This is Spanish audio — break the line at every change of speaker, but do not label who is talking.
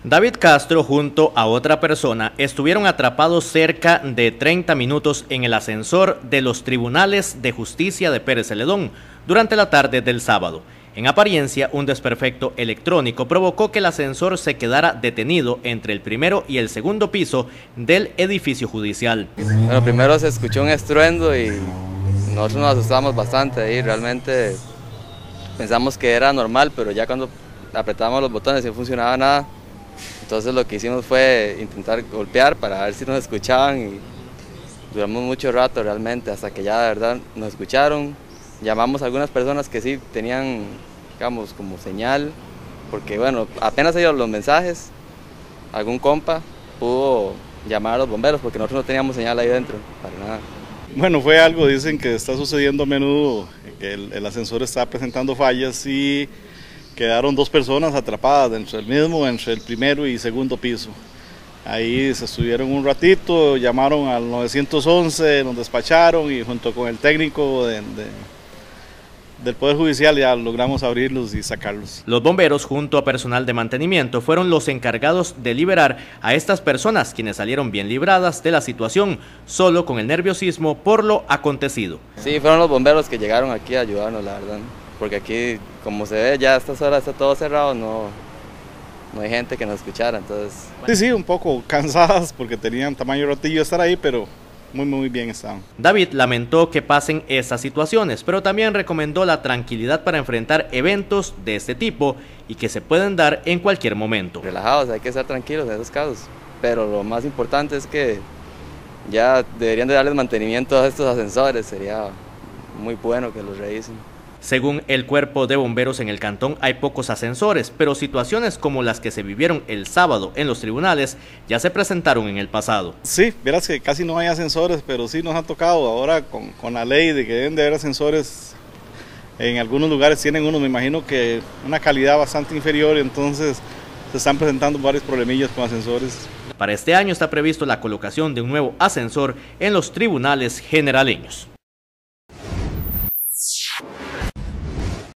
David Castro junto a otra persona estuvieron atrapados cerca de 30 minutos en el ascensor de los Tribunales de Justicia de Pérez Celedón durante la tarde del sábado. En apariencia, un desperfecto electrónico provocó que el ascensor se quedara detenido entre el primero y el segundo piso del edificio judicial.
Bueno, primero se escuchó un estruendo y nosotros nos asustamos bastante ahí, realmente pensamos que era normal, pero ya cuando apretábamos los botones y no funcionaba nada. Entonces lo que hicimos fue intentar golpear para ver si nos escuchaban y duramos mucho rato realmente hasta que ya de verdad nos escucharon. Llamamos a algunas personas que sí tenían, digamos, como señal, porque bueno, apenas salieron los mensajes, algún compa pudo llamar a los bomberos porque nosotros no teníamos señal ahí dentro, para nada.
Bueno, fue algo, dicen que está sucediendo a menudo, que el ascensor está presentando fallas y quedaron dos personas atrapadas dentro del mismo, entre el primero y segundo piso. Ahí se estuvieron un ratito, llamaron al 911, nos despacharon y junto con el técnico del Poder Judicial ya logramos abrirlos y sacarlos.
Los bomberos junto a personal de mantenimiento fueron los encargados de liberar a estas personas, quienes salieron bien libradas de la situación, solo con el nerviosismo por lo acontecido.
Sí, fueron los bomberos que llegaron aquí a ayudarnos, la verdad, porque aquí, como se ve, ya a estas horas está todo cerrado, no hay gente que nos escuchara, entonces...
Sí, un poco cansadas porque tenían tamaño ratillo estar ahí, pero muy bien estaban.
David lamentó que pasen esas situaciones, pero también recomendó la tranquilidad para enfrentar eventos de este tipo y que se pueden dar en cualquier momento.
Relajados, hay que estar tranquilos en esos casos, pero lo más importante es que ya deberían de darles mantenimiento a estos ascensores, sería muy bueno que los revisen.
Según el cuerpo de bomberos en el cantón hay pocos ascensores, pero situaciones como las que se vivieron el sábado en los tribunales ya se presentaron en el pasado.
Sí, verás que casi no hay ascensores, pero sí nos ha tocado ahora con la ley de que deben de haber ascensores. En algunos lugares tienen unos, me imagino que una calidad bastante inferior, entonces se están presentando varios problemillas con ascensores.
Para este año está previsto la colocación de un nuevo ascensor en los tribunales generaleños.